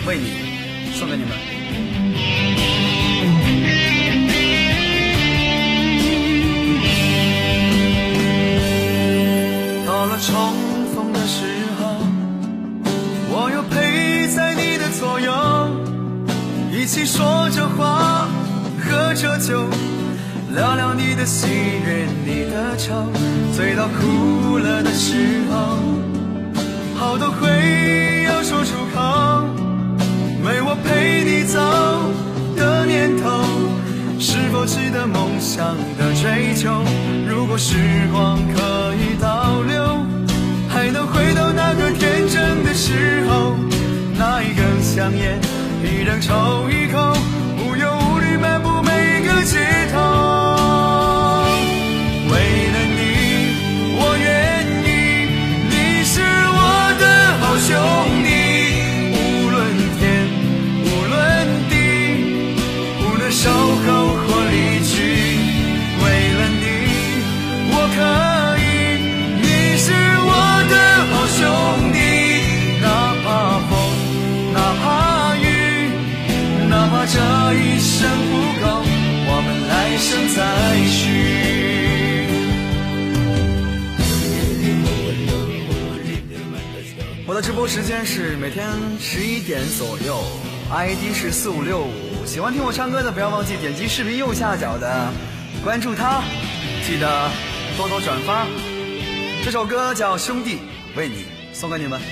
为你送给你们。到了重逢的时候，我又陪在你的左右，一起说着话，喝着酒，聊聊你的喜悦，你的愁，醉到哭了的时候，好多回忆要说出口，没我陪你走的年头，是否值得梦想的追求？如果时光可以倒流，还能回到那个天真的时候，拿一根香烟，一人抽一口，无忧无虑漫步每个街头。为了你，我愿意，你是我的好兄弟，无论天，无论地，无论守候或离去。为了你，我可以，你是我的好兄弟，哪怕风，哪怕雨，哪怕这一生不够，我们来生再续。我的直播时间是每天11点左右 ，ID 是4565。喜欢听我唱歌的，不要忘记点击视频右下角的关注他，记得多多转发。这首歌叫《兄弟》，为你送给你们。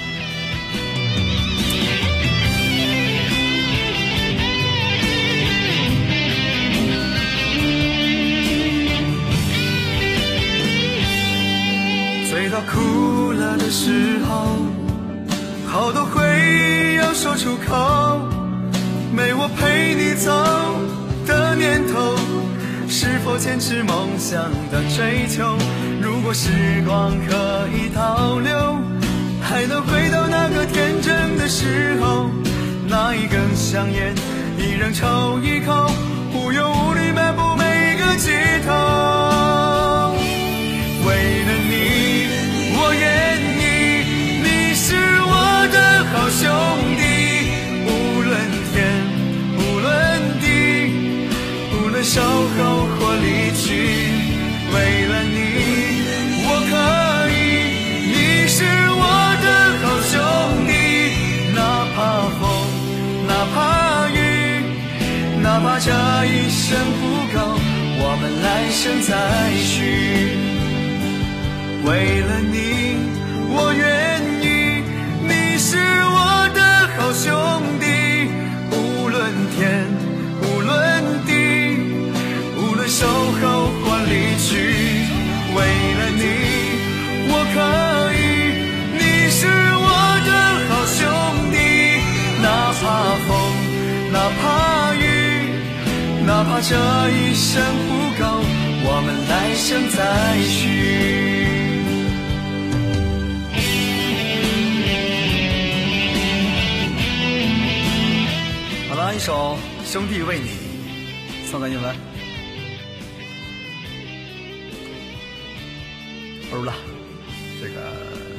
醉到哭了的时候，好多回忆要说出口，没我陪你走的年头，是否坚持梦想的追求？如果时光可以倒流，还能回到那个天真的时候，拿一根香烟，一人抽一口，无忧无虑漫步每个街头。为了你，我愿意，你是我的好兄弟，无论天，无论地，无论守候或离去。为了你，我可以，你是我的好兄弟，哪怕风，哪怕雨，哪怕这一生不够，我们来生再续。为了你，我愿意，你是我的好兄弟，无论天，无论地，无论守候或离去。为了你，我可以，你是我的好兄弟，哪怕风，哪怕雨，哪怕这一生不够，我们来生再续。好了，一首《兄弟为你》送给你们。不是了，这个